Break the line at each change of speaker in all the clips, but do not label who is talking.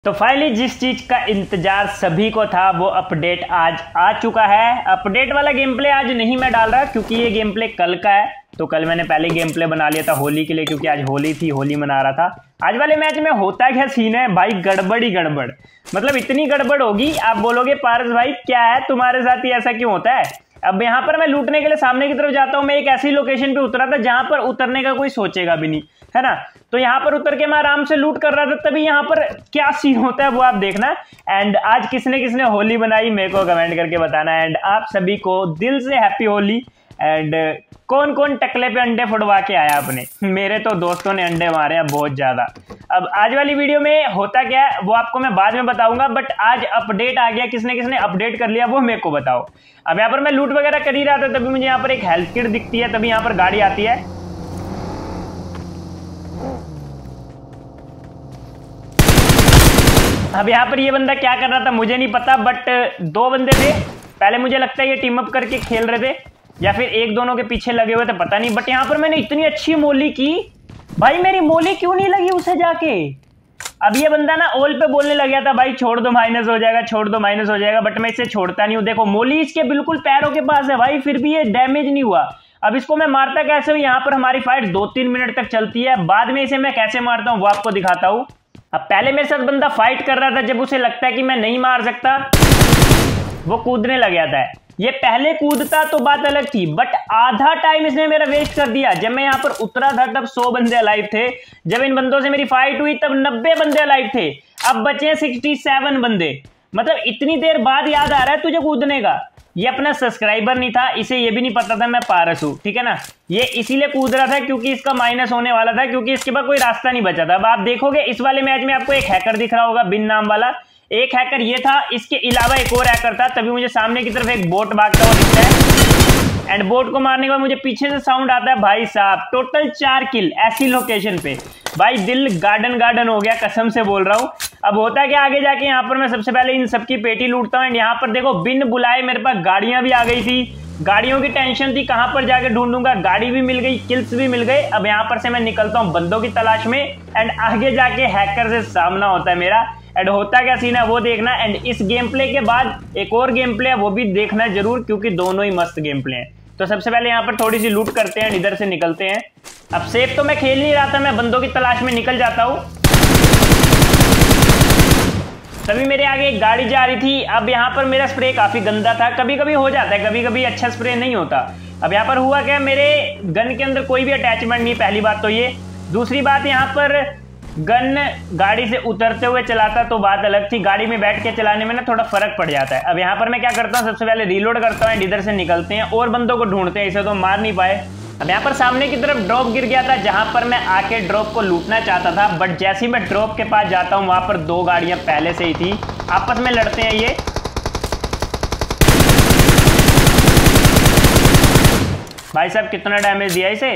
तो फाइनली जिस चीज का इंतजार सभी को था वो अपडेट आज आ चुका है। अपडेट वाला गेम प्ले आज नहीं मैं डाल रहा क्योंकि ये गेम प्ले कल का है। तो कल मैंने पहले गेम प्ले बना लिया था होली के लिए, क्योंकि आज होली थी, होली मना रहा था। आज वाले मैच में होता क्या सीन है भाई, गड़बड़ ही गड़बड़, मतलब इतनी गड़बड़ होगी आप बोलोगे पारस भाई क्या है तुम्हारे साथ ही ऐसा क्यों होता है। अब यहाँ पर मैं लूटने के लिए सामने की तरफ जाता हूँ। मैं एक ऐसी लोकेशन पे उतरा था जहां पर उतरने का कोई सोचेगा भी नहीं, है ना। तो यहाँ पर उतर के मैं आराम से लूट कर रहा था, तभी यहाँ पर क्या सीन होता है वो आप देखना। एंड आज किसने किसने होली बनाई मेरे को कमेंट करके बताना। एंड आप सभी को दिल से हैप्पी होली। एंड कौन कौन टकले पे अंडे फुटवा के आया अपने, मेरे तो दोस्तों ने अंडे मारे हैं बहुत ज्यादा। अब आज वाली वीडियो में होता क्या है वो आपको मैं बाद में बताऊंगा, बट आज अपडेट आ गया, किसने किसने अपडेट कर लिया वो मेरे को बताओ। अब यहाँ पर मैं लूट वगैरह कर ही रहा था, तभी मुझे यहाँ पर एक हेल्थ किट दिखती है, तभी यहाँ पर गाड़ी आती है। अब यहाँ पर ये बंदा क्या कर रहा था मुझे नहीं पता, बट दो बंदे थे पहले, मुझे लगता है ये टीम अप करके खेल रहे थे या फिर एक दोनों के पीछे लगे हुए थे, पता नहीं। बट यहाँ पर मैंने इतनी अच्छी मोली की भाई, मेरी मोली क्यों नहीं लगी उसे जाके। अब ये बंदा ना ओल पे बोलने लग गया था भाई छोड़ दो माइनस हो जाएगा, छोड़ दो माइनस हो जाएगा, बट मैं इसे छोड़ता नहीं हूँ। देखो मोली इसके बिल्कुल पैरों के पास है भाई, फिर भी ये डैमेज नहीं हुआ। अब इसको मैं मारता कैसे हूँ, यहाँ पर हमारी फाइट 2-3 मिनट तक चलती है, बाद में इसे मैं कैसे मारता हूँ वो आपको दिखाता हूँ। अब पहले मेरे साथ बंदा फाइट कर रहा था, जब उसे लगता है कि मैं नहीं मार सकता वो कूदने लग जाता है। ये पहले कूदता तो बात अलग थी, बट आधा टाइम इसने मेरा वेस्ट कर दिया। जब मैं यहाँ पर उतरा था तब 100 बंदे अलाइव थे, जब इन बंदों से मेरी फाइट हुई तब 90 बंदे अलाइव थे, अब बचे 67 बंदे। मतलब इतनी देर बाद याद आ रहा है तुझे कूदने का। ये अपना सब्सक्राइबर नहीं था, इसे ये भी नहीं पता था मैं पारस हूं, ठीक है ना। ये इसीलिए कूद रहा था क्योंकि इसका माइनस होने वाला था, क्योंकि इसके पास कोई रास्ता नहीं बचा था। अब आप देखोगे इस वाले मैच में आपको एक हैकर दिख रहा होगा बिन नाम वाला, एक हैकर ये था, इसके अलावा एक और हैकर था। तभी मुझे सामने की तरफ एक बोट भागता हुआ दिखता है, एंड बोट को मारने के बाद मुझे पीछे से साउंड आता है भाई साहब टोटल 4 किल ऐसी लोकेशन पे। भाई दिल गार्डन गार्डन हो गया, कसम से बोल रहा हूं। अब होता क्या आगे जाके, यहाँ पर मैं सबसे पहले इन सबकी पेटी लूटता हूँ। एंड यहाँ पर देखो बिन बुलाए मेरे पास गाड़ियां भी आ गई थी, गाड़ियों की टेंशन थी कहां पर जाके ढूंढूंगा, गाड़ी भी मिल गई, किल्स भी मिल गए। अब यहाँ पर से मैं निकलता हूँ बंदों की तलाश में, एंड आगे जाके हैकर से सामना होता है मेरा। एंड होता क्या सीन है वो देखना। एंड इस गेम प्ले के बाद एक और गेम प्ले है वो भी देखना जरूर, क्योंकि दोनों ही मस्त गेम प्ले हैं। तो सबसे पहले यहाँ पर थोड़ी सी लूट करते हैं, इधर से निकलते हैं। अब सेफ तो मैं खेल नहीं रहा था, मैं बंदों की तलाश में निकल जाता हूँ। तभी मेरे आगे एक गाड़ी जा रही थी। अब यहाँ पर मेरा स्प्रे काफी गंदा था, कभी कभी हो जाता है, कभी कभी अच्छा स्प्रे नहीं होता। अब यहाँ पर हुआ क्या, मेरे गन के अंदर कोई भी अटैचमेंट नहीं, पहली बात तो ये। दूसरी बात यहाँ पर गन गाड़ी से उतरते हुए चलाता तो बात अलग थी, गाड़ी में बैठ के चलाने में ना थोड़ा फर्क पड़ जाता है। अब यहाँ पर मैं क्या करता हूँ, सबसे पहले रीलोड करता हूँ, इधर से निकलते हैं और बंदों को ढूंढते हैं, इसे तो मार नहीं पाए। अब यहाँ पर सामने की तरफ ड्रॉप गिर गया था, जहां पर मैं आके ड्रॉप को लूटना चाहता था, बट जैसे ही मैं ड्रॉप के पास जाता हूँ वहां पर 2 गाड़ियां पहले से ही थी, आपस में लड़ते हैं ये। भाई साहब कितना डैमेज दिया इसे,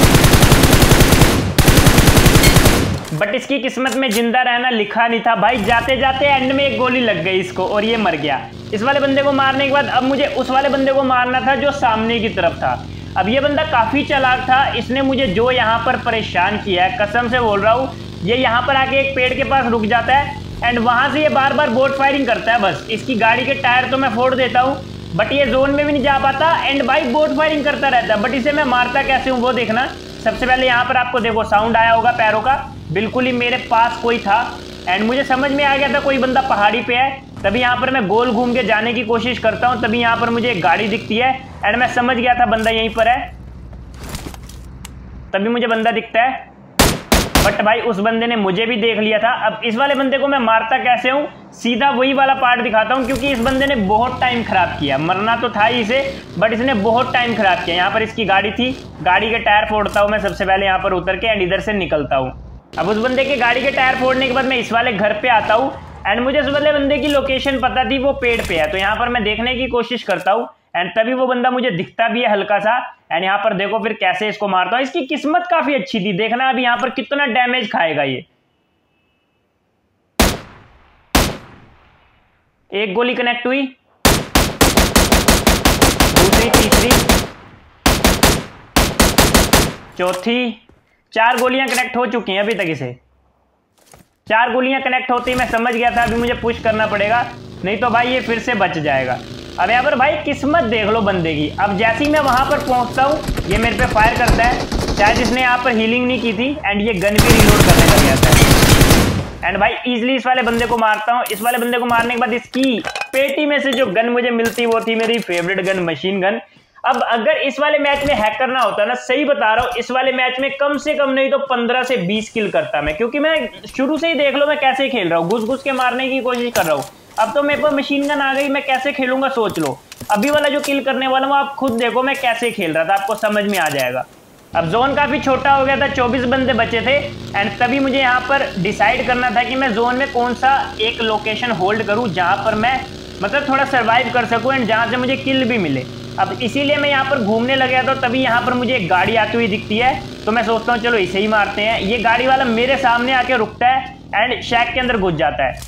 बट इसकी किस्मत में जिंदा रहना लिखा नहीं था भाई। जाते जाते एंड में एक गोली लग गई इसको और ये मर गया। इस वाले बंदे को मारने के बाद अब मुझे उस वाले बंदे को मारना था जो सामने की तरफ था। अब ये बंदा काफी चालाक था, इसने मुझे जो यहाँ पर परेशान किया है, कसम से बोल रहा हूँ। ये यहाँ पर आके एक पेड़ के पास रुक जाता है, एंड वहां से ये बार बार बोट फायरिंग करता है। बस इसकी गाड़ी के टायर तो मैं फोड़ देता हूँ, बट ये जोन में भी नहीं जा पाता, एंड भाई बोट फायरिंग करता रहता है। बट इसे मैं मारता कैसे हूँ वो देखना। सबसे पहले यहाँ पर आपको देखो साउंड आया होगा पैरों का, बिल्कुल ही मेरे पास कोई था, एंड मुझे समझ में आ गया था कोई बंदा पहाड़ी पे है। तभी यहाँ पर मैं गोल घूम के जाने की कोशिश करता हूँ, तभी यहाँ पर मुझे एक गाड़ी दिखती है, एंड मैं समझ गया था बंदा यहीं पर है। तभी मुझे बंदा दिखता है, बट भाई उस बंदे ने मुझे भी देख लिया था। अब इस वाले बंदे को मैं मारता कैसे हूँ, सीधा वही वाला पार्ट दिखाता हूँ, क्योंकि इस बंदे ने बहुत टाइम खराब किया। मरना तो था ही इसे, बट इसने बहुत टाइम खराब किया। यहाँ पर इसकी गाड़ी थी, गाड़ी के टायर फोड़ता हूँ मैं सबसे पहले यहाँ पर उतर के, एंड इधर से निकलता हूँ। अब उस बंदे के गाड़ी के टायर फोड़ने के बाद मैं इस वाले घर पे आता हूँ, एंड मुझे उस वाले बंदे की लोकेशन पता थी, वो पेड़ पे है। तो यहाँ पर मैं देखने की कोशिश करता हूँ, एंड तभी वो बंदा मुझे दिखता भी है हल्का सा। एंड यहाँ पर देखो फिर कैसे इसको मारता हूँ। इसकी किस्मत काफी अच्छी थी, देखना अभी यहाँ पर कितना डैमेज खाएगा ये। एक गोली कनेक्ट हुई, दूसरी, तीसरी, चौथी, 4 गोलियां कनेक्ट हो चुकी हैं अभी तक इसे। 4 गोलियां कनेक्ट होती ही मैं समझ गया था अभी मुझे पुश करना पड़ेगा, नहीं तो भाई ये फिर से बच जाएगा। अब यहाँ पर भाई किस्मत देख लो बंदे की। अब जैसे ही मैं वहां पर पहुंचता हूँ ये मेरे पे फायर करता है, शायद इसने यहाँ पर हीलिंग नहीं की थी एंड ये गन भी रिलोड करने लग गया था। एंड भाई इजिली इस वाले बंदे को मारता हूँ। इस वाले बंदे को मारने के बाद इसकी पेटी में से जो गन मुझे मिलती वो थी मेरी फेवरेट गन, मशीन गन। अब अगर इस वाले मैच में हैक करना होता ना, सही बता रहा हूँ, इस वाले मैच में कम से कम नहीं तो 15 से 20 किल करता मैं, क्योंकि मैं शुरू से ही देख लो मैं कैसे खेल रहा हूँ, घुस घुस के मारने की कोशिश कर रहा हूँ। अब तो मेरे पास मशीन गन आ गई, मैं कैसे खेलूंगा सोच लो। अभी वाला जो किल करने वाला हूँ आप खुद देखो मैं कैसे खेल रहा था, आपको समझ में आ जाएगा। अब जोन काफी छोटा हो गया था, 24 बंदे बचे थे एंड तभी मुझे यहाँ पर डिसाइड करना था कि मैं जोन में कौन सा एक लोकेशन होल्ड करूँ जहाँ पर मैं मतलब थोड़ा सर्वाइव कर सकूँ एंड जहाँ से मुझे किल भी मिले। अब इसीलिए मैं यहाँ पर घूमने लग गया था, तभी यहाँ पर मुझे एक गाड़ी आती हुई दिखती है, तो मैं सोचता हूँ चलो इसे ही मारते हैं। ये गाड़ी वाला मेरे सामने आके रुकता है एंड शैक के अंदर घुस जाता है।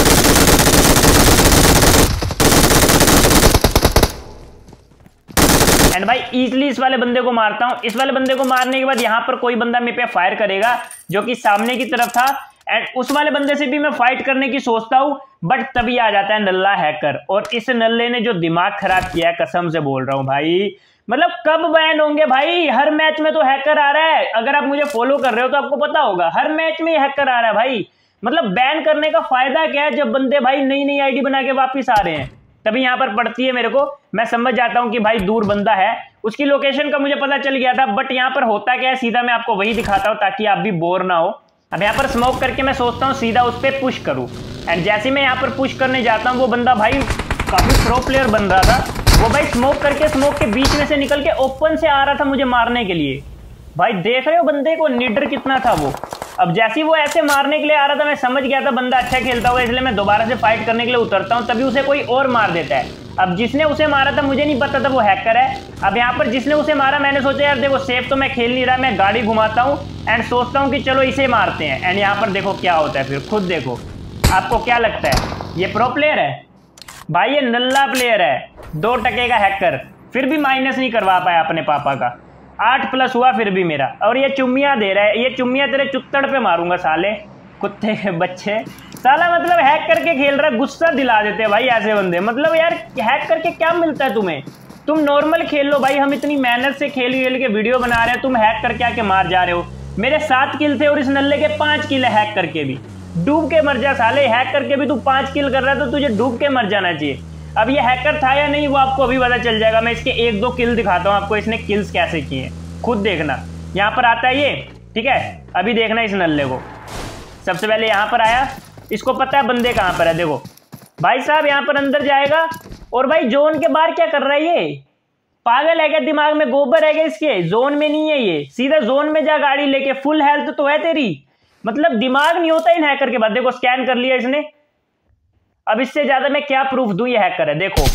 एंड भाई इजीली इस वाले बंदे को मारता हूं। इस वाले बंदे को मारने के बाद यहां पर कोई बंदा मेरे पे फायर करेगा जो कि सामने की तरफ था एंड उस वाले बंदे से भी मैं फाइट करने की सोचता हूं, बट तभी आ जाता है नल्ला हैकर। और इस नल्ले ने जो दिमाग खराब किया है, कसम से बोल रहा हूं भाई, मतलब कब बैन होंगे भाई। हर मैच में तो हैकर आ रहा है, अगर आप मुझे फॉलो कर रहे हो तो आपको पता होगा हर मैच में हैकर आ रहा है भाई। मतलब बैन करने का फायदा क्या है जब बंदे भाई नई नई आईडी बना के वापिस आ रहे हैं। तभी यहां पर पड़ती है मेरे को, मैं समझ जाता हूं कि भाई दूर बंदा है, उसकी लोकेशन का मुझे पता चल गया था। बट यहां पर होता क्या है सीधा मैं आपको वही दिखाता हूं ताकि आप भी बोर ना हो। अब यहां पर स्मोक करके मैं सोचता हूं सीधा उस पर पुश करूं एंड जैसे मैं यहां पर पुश करने जाता हूं वो बंदा भाई काफी प्रो प्लेयर बन रहा था। वो भाई स्मोक करके स्मोक के बीच में से निकल के ओपन से आ रहा था मुझे मारने के लिए। भाई देख रहे हो बंदे को, निडर कितना था वो। अब जैसे ही वो ऐसे मारने के लिए आ रहा था मैं समझ गया था बंदा अच्छा खेलता होगा, इसलिए मैं दोबारा से फाइट करने के लिए उतरता हूं, तभी उसे कोई और मार देता है। अब जिसने उसे मारा था मुझे नहीं पता था वो हैकर है। अब यहाँ पर जिसने उसे मारा मैंने सोचा यार देखो सेफ तो मैं खेल नहीं रहा, मैं गाड़ी घुमाता हूँ एंड सोचता हूँ कि चलो इसे मारते हैं। एंड यहाँ पर देखो क्या होता है, फिर खुद देखो। आपको क्या लगता है ये प्रो प्लेयर है? भाई ये नल्ला प्लेयर है, 2 टके का हैकर, फिर भी माइनस नहीं करवा पाया अपने पापा का। 8+ हुआ फिर भी मेरा। और ये चुम्मियां दे रहा है, ये चुम्मियां तेरे चुत्तड़ पे मारूंगा साले कुत्ते के बच्चे। साला मतलब हैक करके खेल रहा, गुस्सा दिला देते हैं भाई ऐसे बंदे। मतलब यार हैक करके क्या मिलता है तुम्हें? तुम नॉर्मल खेल लो भाई, हम इतनी मेहनत से खेल खेल के वीडियो बना रहे हैं, तुम हैक करके आके मार जा रहे हो। मेरे 7 किल थे और इस नल्ले के 5 किल है हैक करके भी। डूब के मर जा साले, हैक करके भी तू 5 किल कर रहा है तो तुझे डूब के मर जाना चाहिए। अब ये हैकर था या नहीं वो आपको अभी पता चल जाएगा। मैं इसके 1-2 किल दिखाता हूँ आपको, इसने किल्स कैसे किए खुद देखना। यहाँ पर आता है ये, ठीक है, अभी देखना इस नल्ले को। सबसे पहले यहाँ पर आया, इसको पता है बंदे कहाँ पर है। देखो भाई साहब यहाँ पर अंदर जाएगा और भाई जोन के बाहर क्या कर रहा है ये? पागल है क्या? दिमाग में गोबर है क्या इसके? जोन में नहीं है ये, सीधा जोन में जा गाड़ी लेके। फुल हेल्थ तो है तेरी, मतलब दिमाग नहीं होता इन हैकर के बाद। देखो स्कैन कर लिया इसने, अब इससे ज्यादा मैं क्या प्रूफ दूं ये हैकर है। देखो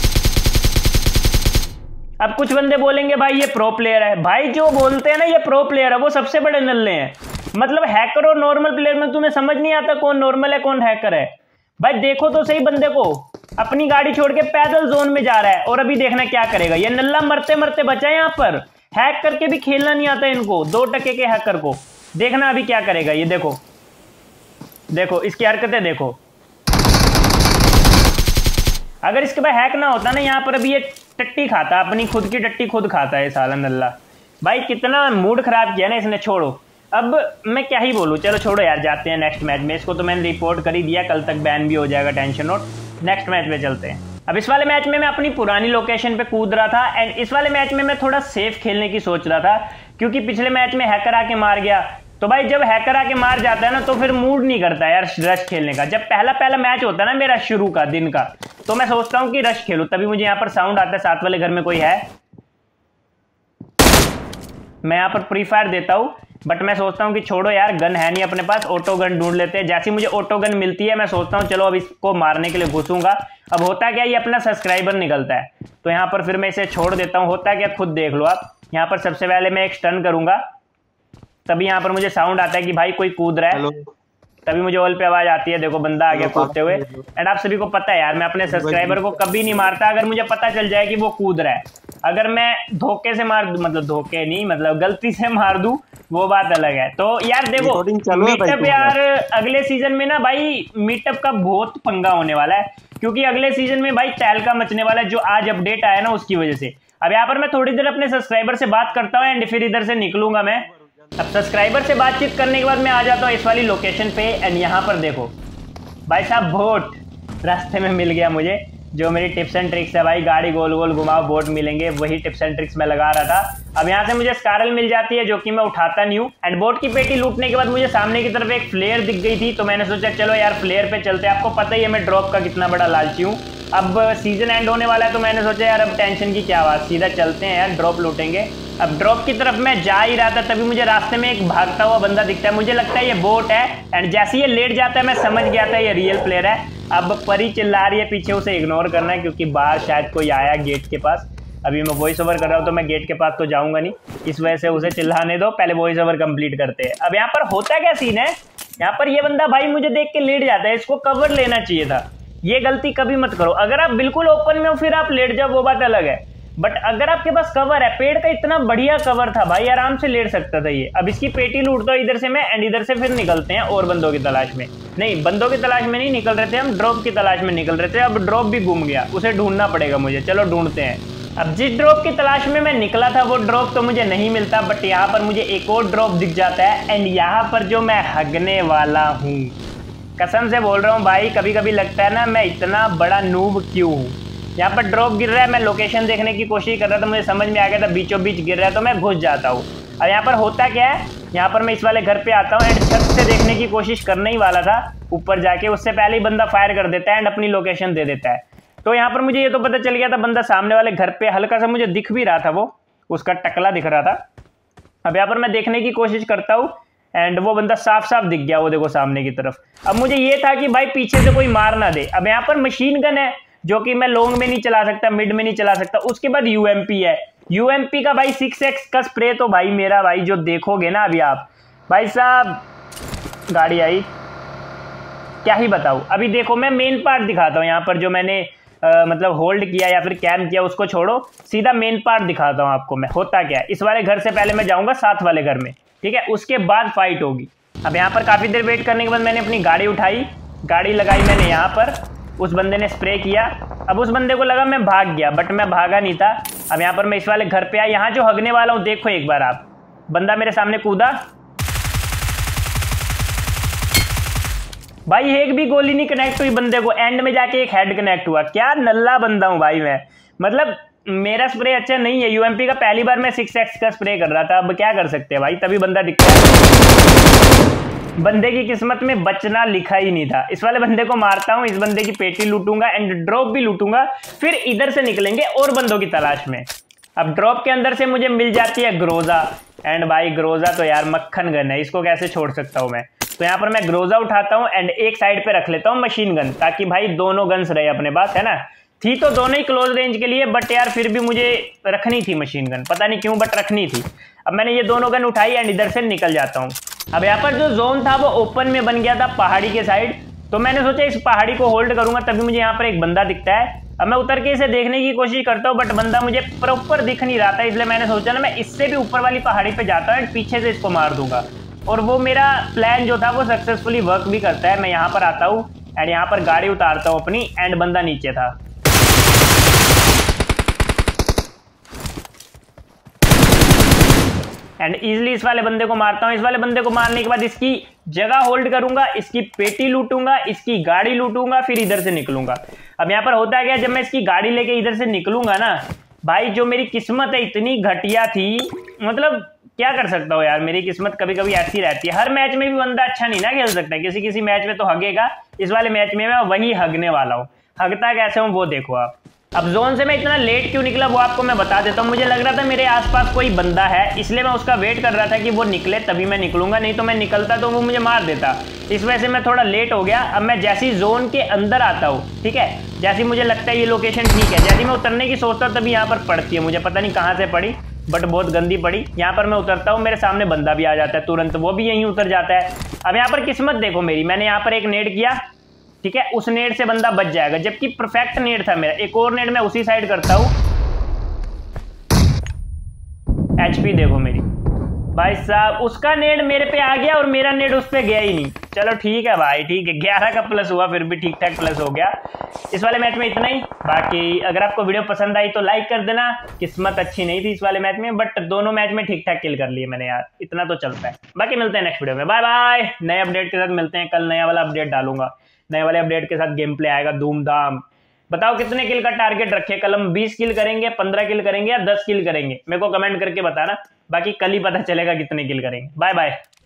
अब कुछ बंदे बोलेंगे भाई ये प्रो प्लेयर है। भाई जो बोलते हैं ना ये प्रो प्लेयर है वो सबसे बड़े नल्ले हैं। मतलब हैकर और नॉर्मल प्लेयर में तुम्हें समझ नहीं आता कौन नॉर्मल है कौन हैकर है। भाई देखो तो सही बंदे को, अपनी गाड़ी छोड़ के पैदल जोन में जा रहा है और अभी देखना क्या करेगा। ये नल्ला मरते मरते बचा है यहाँ पर, हैक करके भी खेलना नहीं आता इनको, 2 टके के हैकर को। देखना अभी क्या करेगा ये, देखो देखो इसकी हरकतें देखो। अगर इसके पास हैक ना होता ना यहाँ पर अभी ये टट्टी खाता, अपनी खुद की टट्टी खुद खाता है साला नल्ला। भाई कितना मूड खराब किया ना इसने। छोड़ो अब मैं क्या ही बोलूँ, चलो छोड़ो यार, जाते हैं नेक्स्ट मैच में। इसको तो मैंने रिपोर्ट कर ही दिया, कल तक बैन भी हो जाएगा, टेंशन नोट। नेक्स्ट मैच में चलते हैं। अब इस वाले मैच में मैं अपनी पुरानी लोकेशन पे कूद रहा था एंड इस वाले मैच में मैं थोड़ा सेफ खेलने की सोच रहा था, क्योंकि पिछले मैच में हैकर आके मार गया। तो भाई जब हैकर आके मार जाता है ना तो फिर मूड नहीं करता यार रश खेलने का। जब पहला मैच होता है ना मेरा शुरू का दिन का, तो मैं सोचता हूँ कि रश खेलूं। तभी मुझे यहाँ पर साउंड आता है, साथ वाले घर में कोई है। मैं यहाँ पर फ्री फायर देता हूँ, बट मैं सोचता हूँ कि छोड़ो यार, गन है नहीं अपने पास, ऑटो गन ढूंढ लेते हैं। जैसी मुझे ऑटो गन मिलती है मैं सोचता हूँ चलो अब इसको मारने के लिए घुसूंगा। अब होता क्या, ये अपना सब्सक्राइबर निकलता है, तो यहाँ पर फिर मैं इसे छोड़ देता हूँ। होता क्या खुद देख लो आप। यहाँ पर सबसे पहले मैं एक स्टन करूंगा, तभी यहाँ पर मुझे साउंड आता है कि भाई कोई कूद रहा है। तभी मुझे ऑल पे आवाज आती है, देखो बंदा आ गया कूदते हुए। एंड आप सभी को पता है यार मैं अपने सब्सक्राइबर को कभी नहीं मारता अगर मुझे पता चल जाए कि वो कूद रहा है। अगर मैं धोखे से मार दूं, मतलब धोखे नहीं, मतलब गलती से मार दूं, वो बात अलग है। तो यार देखो मीटअप यार अगले सीजन में ना भाई मीटअप का बहुत पंगा होने वाला है, क्योंकि अगले सीजन में भाई तहलका मचने वाला है, जो आज अपडेट आया ना उसकी वजह से। अब यहाँ पर मैं थोड़ी देर अपने सब्सक्राइबर से बात करता हूँ एंड फिर इधर से निकलूंगा मैं। अब सब्सक्राइबर से बातचीत करने के बाद मैं आ जाता हूँ इस वाली लोकेशन पे एंड यहाँ पर देखो भाई साहब बोट रास्ते में मिल गया मुझे, जो मेरी टिप्स एंड ट्रिक्स है भाई, गाड़ी गोल गोल घुमाओ बोट मिलेंगे, वही टिप्स एंड ट्रिक्स मैं लगा रहा था। अब यहाँ से मुझे स्कारल मिल जाती है जो कि मैं उठाता नहीं हूँ एंड बोट की पेटी लूटने के बाद मुझे सामने की तरफ एक फ्लेयर दिख गई थी, तो मैंने सोचा चलो यार फ्लेयर पे चलते हैं। आपको पता ही है मैं ड्रॉप का कितना बड़ा लालची हूँ। अब सीजन एंड होने वाला है तो मैंने सोचा यार अब टेंशन की क्या बात, सीधा चलते हैं यार ड्रॉप लूटेंगे। अब ड्रॉप की तरफ मैं जा ही रहा था तभी मुझे रास्ते में एक भागता हुआ बंदा दिखता है, मुझे लगता है ये बोट है एंड जैसे ये लेट जाता है मैं समझ गया था ये रियल प्लेयर है। अब परी चिल्ला रही है पीछे, उसे इग्नोर करना है क्योंकि बाहर शायद कोई आया गेट के पास। अभी मैं वॉइस ओवर कर रहा हूँ तो मैं गेट के पास तो जाऊंगा नहीं, इस वजह से उसे चिल्लाने दो, पहले वॉइस ओवर कंप्लीट करते हैं। अब यहाँ पर होता क्या सीन है, यहाँ पर ये बंदा भाई मुझे देख के लेट जाता है, इसको कवर लेना चाहिए था। ये गलती कभी मत करो, अगर आप बिल्कुल ओपन में हो फिर आप लेट जाओ वो बात अलग है, बट अगर आपके पास कवर है, पेड़ का इतना बढ़िया कवर था भाई, आराम से लेट सकता था ये। अब इसकी पेटी लूटता हूँ इधर से मैं एंड इधर से फिर निकलते हैं और बंदों की तलाश में। नहीं, बंदों की तलाश में नहीं निकल रहे थे हम, ड्रॉप की तलाश में निकल रहे थे। अब ड्रॉप भी गुम गया, उसे ढूंढना पड़ेगा मुझे, चलो ढूंढते हैं। अब जिस ड्रॉप की तलाश में मैं निकला था वो ड्रॉप तो मुझे नहीं मिलता, बट यहाँ पर मुझे एक और ड्रॉप दिख जाता है एंड यहाँ पर जो मैं हगने वाला हूँ, कसम से बोल रहा हूँ भाई, कभी कभी लगता है ना मैं इतना बड़ा नूब क्यों हूँ। यहाँ पर ड्रॉप गिर रहा है, मैं लोकेशन देखने की कोशिश कर रहा था, मुझे समझ में आ गया था बीचों बीच गिर रहा है तो मैं घुस जाता हूँ। अब यहाँ पर होता क्या है, यहाँ पर मैं इस वाले घर पे आता हूँ एंड छत से देखने की कोशिश करने ही वाला था ऊपर जाके, उससे पहले ही बंदा फायर कर देता है एंड अपनी लोकेशन दे देता है। तो यहाँ पर मुझे ये तो पता चल गया था बंदा सामने वाले घर पे हल्का सा मुझे दिख भी रहा था, वो उसका टकला दिख रहा था। अब यहाँ पर मैं देखने की कोशिश करता हूँ एंड वो बंदा साफ साफ दिख गया, वो देखो सामने की तरफ। अब मुझे ये था कि भाई पीछे से कोई मार ना दे। अब यहाँ पर मशीन गन है जो कि मैं लॉन्ग में नहीं चला सकता, मिड में नहीं चला सकता। उसके बाद यूएमपी है, यूएमपी का भाई 6x का स्प्रे तो भाई मेरा भाई जो देखोगे ना अभी आप भाई साहब, गाड़ी आई क्या ही बताऊं। अभी देखो मैं मेन पार्ट दिखाता हूँ यहाँ पर, जो मैंने मतलब होल्ड किया या फिर कैम किया उसको छोड़ो, सीधा मेन पार्ट दिखाता हूँ आपको मैं। होता क्या है, इस वाले घर से पहले मैं जाऊंगा साथ वाले घर में, ठीक है, उसके बाद फाइट होगी। अब यहाँ पर काफी देर वेट करने के बाद मैंने अपनी गाड़ी उठाई, गाड़ी लगाई मैंने यहाँ पर, उस बंदे ने स्प्रे किया। अब उस बंदे को लगा मैं भाग गया, बट मैं भागा नहीं था। अब यहाँ पर मैं इस वाले घर पे आया, यहाँ जो हगने वाला हूँ देखो एक बार आप, बंदा मेरे सामने कूदा भाई, एक भी गोली नहीं कनेक्ट हुई बंदे को, एंड में जाके एक हेड कनेक्ट हुआ। क्या नल्ला बंदा हूँ भाई मैं, मतलब मेरा स्प्रे अच्छा नहीं है। यूएमपी का पहली बार मैं 6x का स्प्रे कर रहा था, अब क्या कर सकते हैं भाई, तभी बंदा दिखता है। बंदे की किस्मत में बचना लिखा ही नहीं था। इस वाले बंदे को मारता हूँ, इस बंदे की पेटी लूटूंगा एंड ड्रॉप भी लूटूंगा, फिर इधर से निकलेंगे और बंदों की तलाश में। अब ड्रॉप के अंदर से मुझे मिल जाती है ग्रोजा एंड भाई ग्रोजा तो यार मक्खन गन है, इसको कैसे छोड़ सकता हूँ मैं। तो यहाँ पर मैं ग्रोजा उठाता हूँ एंड एक साइड पे रख लेता हूँ मशीन गन, ताकि भाई दोनों गन्स रहे अपने पास, है ना। थी तो दोनों ही क्लोज रेंज के लिए, बट यार फिर भी मुझे रखनी थी मशीन गन, पता नहीं क्यों बट रखनी थी। अब मैंने ये दोनों गन उठाई एंड इधर से निकल जाता हूँ। अब यहाँ पर जो जोन था वो ओपन में बन गया था पहाड़ी के साइड, तो मैंने सोचा इस पहाड़ी को होल्ड करूंगा, तभी मुझे यहाँ पर एक बंदा दिखता है। अब मैं उतर के इसे देखने की कोशिश करता हूँ, बट बंदा मुझे प्रॉपर दिख नहीं रहा था, इसलिए मैंने सोचा ना मैं इससे भी ऊपर वाली पहाड़ी पे जाता हूँ एंड पीछे से इसको मार दूंगा। और वो मेरा प्लान जो था वो सक्सेसफुली वर्क भी करता है। मैं यहाँ पर आता हूँ एंड यहाँ पर गाड़ी उतारता हूँ अपनी एंड बंदा नीचे था। एंड इजिली इस वाले बंदे को मारता हूँ। इस वाले बंदे को मारने के बाद इसकी जगह होल्ड करूंगा, इसकी पेटी लूटूंगा, इसकी गाड़ी लूटूंगा, फिर इधर से निकलूंगा। अब यहाँ पर होता है क्या, जब मैं इसकी गाड़ी लेके इधर से निकलूंगा ना भाई, जो मेरी किस्मत है इतनी घटिया थी, मतलब क्या कर सकता हूँ यार, मेरी किस्मत कभी कभी ऐसी रहती है। हर मैच में भी बंदा अच्छा नहीं ना खेल सकता, किसी किसी मैच में तो हगेगा। इस वाले मैच में मैं वही हगने वाला हूँ। हगता कैसे हूँ वो देखो आप। अब जोन से मैं इतना लेट क्यों निकला वो आपको मैं बता देता हूँ। मुझे लग रहा था मेरे आसपास कोई बंदा है, इसलिए मैं उसका वेट कर रहा था कि वो निकले तभी मैं निकलूंगा, नहीं तो मैं निकलता तो वो मुझे मार देता। इस वजह से मैं थोड़ा लेट हो गया। अब मैं जैसी जोन के अंदर आता हूँ, ठीक है, जैसी मुझे लगता है ये लोकेशन ठीक है, जैसी मैं उतरने की सोचता हूँ तभी यहाँ पर पड़ती है, मुझे पता नहीं कहाँ से पड़ी बट बहुत गंदी पड़ी। यहाँ पर मैं उतरता हूँ, मेरे सामने बंदा भी आ जाता है तुरंत, वो भी यहीं उतर जाता है। अब यहाँ पर किस्मत देखो मेरी, मैंने यहाँ पर एक नेड किया, ठीक है, उस नेड से बंदा बच जाएगा, जबकि परफेक्ट नेड था मेरा। एक और नेड मैं उसी साइड करता हूँ एचपी देखो मेरी भाई साहब, उसका नेड मेरे पे आ गया और मेरा नेड उस पे गया ही नहीं। चलो ठीक है भाई, ठीक है, 11 का प्लस हुआ, फिर भी ठीक ठाक प्लस हो गया। इस वाले मैच में इतना ही। बाकी अगर आपको वीडियो पसंद आई तो लाइक कर देना। किस्मत अच्छी नहीं थी इस वाले मैच में, बट दोनों मैच में ठीक ठाक किल कर लिए मैंने यार, इतना तो चलता है। बाकी मिलते हैं नेक्स्ट वीडियो में, बाय बाय। नए अपडेट के साथ मिलते हैं, कल नया वाला अपडेट डालूंगा। नए वाले अपडेट के साथ गेम प्ले आएगा धूमधाम। बताओ कितने किल का टारगेट रखे, कल हम 20 किल करेंगे, 15 किल करेंगे या 10 किल करेंगे, मेरे को कमेंट करके बताना। बाकी कल ही पता चलेगा कितने किल करेंगे। Bye bye.